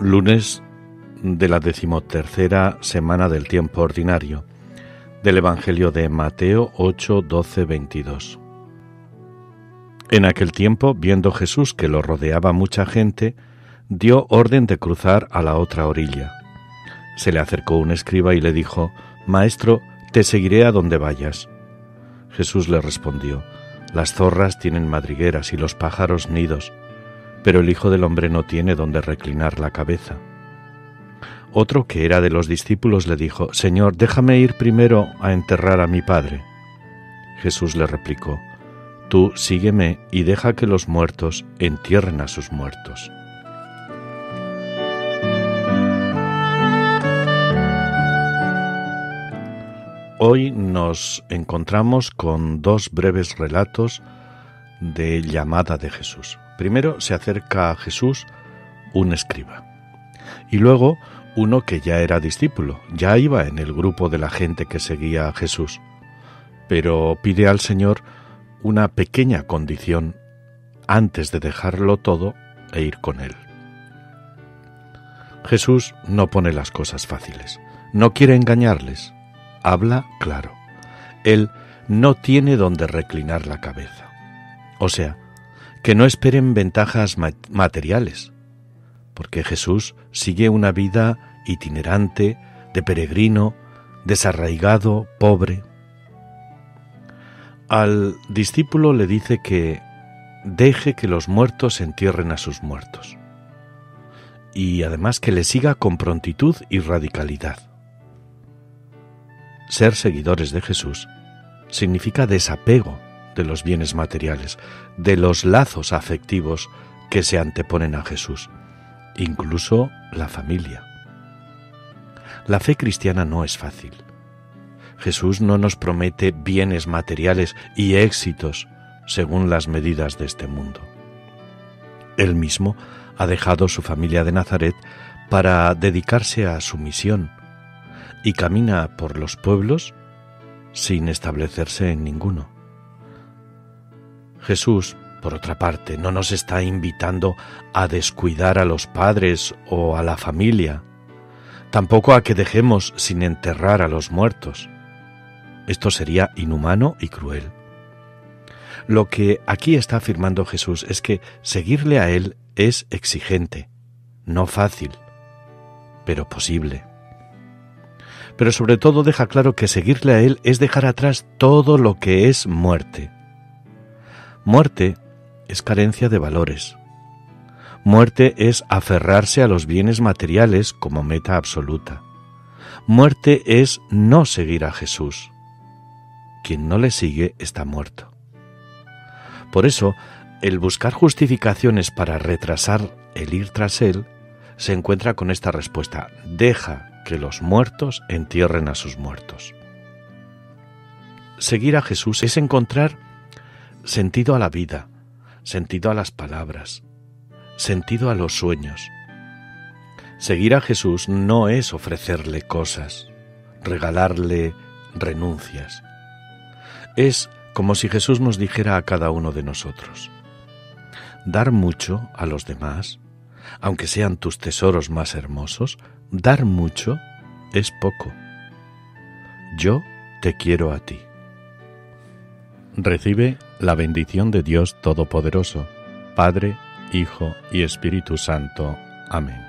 Lunes de la 13ª semana del tiempo ordinario, del Evangelio de Mateo 8, 12, 22. En aquel tiempo, viendo Jesús que lo rodeaba mucha gente, dio orden de cruzar a la otra orilla. Se le acercó un escriba y le dijo: «Maestro, te seguiré a donde vayas». Jesús le respondió: «Las zorras tienen madrigueras y los pájaros nidos, pero el Hijo del Hombre no tiene donde reclinar la cabeza». Otro, que era de los discípulos, le dijo: «Señor, déjame ir primero a enterrar a mi padre». Jesús le replicó: «Tú sígueme y deja que los muertos entierren a sus muertos». Hoy nos encontramos con dos breves relatos de llamada de Jesús. Primero se acerca a Jesús un escriba y luego uno que ya era discípulo, ya iba en el grupo de la gente que seguía a Jesús, pero pide al Señor una pequeña condición antes de dejarlo todo e ir con él. Jesús no pone las cosas fáciles, no quiere engañarles, habla claro. Él no tiene donde reclinar la cabeza. O sea, que no esperen ventajas materiales, porque Jesús sigue una vida itinerante, de peregrino, desarraigado, pobre. Al discípulo le dice que deje que los muertos entierren a sus muertos, y además que le siga con prontitud y radicalidad. Ser seguidores de Jesús significa desapego de los bienes materiales, de los lazos afectivos que se anteponen a Jesús, incluso la familia. La fe cristiana no es fácil. Jesús no nos promete bienes materiales y éxitos según las medidas de este mundo. Él mismo ha dejado su familia de Nazaret para dedicarse a su misión y camina por los pueblos sin establecerse en ninguno. Jesús, por otra parte, no nos está invitando a descuidar a los padres o a la familia, tampoco a que dejemos sin enterrar a los muertos. Esto sería inhumano y cruel. Lo que aquí está afirmando Jesús es que seguirle a Él es exigente, no fácil, pero posible. Pero sobre todo deja claro que seguirle a Él es dejar atrás todo lo que es muerte. Muerte es carencia de valores. Muerte es aferrarse a los bienes materiales como meta absoluta. Muerte es no seguir a Jesús. Quien no le sigue está muerto. Por eso, el buscar justificaciones para retrasar el ir tras Él se encuentra con esta respuesta: deja que los muertos entierren a sus muertos. Seguir a Jesús es encontrar sentido a la vida, sentido a las palabras, sentido a los sueños. Seguir a Jesús no es ofrecerle cosas, regalarle renuncias. Es como si Jesús nos dijera a cada uno de nosotros: dar mucho a los demás, aunque sean tus tesoros más hermosos, dar mucho es poco. Yo te quiero a ti. Recibe la bendición de Dios Todopoderoso, Padre, Hijo y Espíritu Santo. Amén.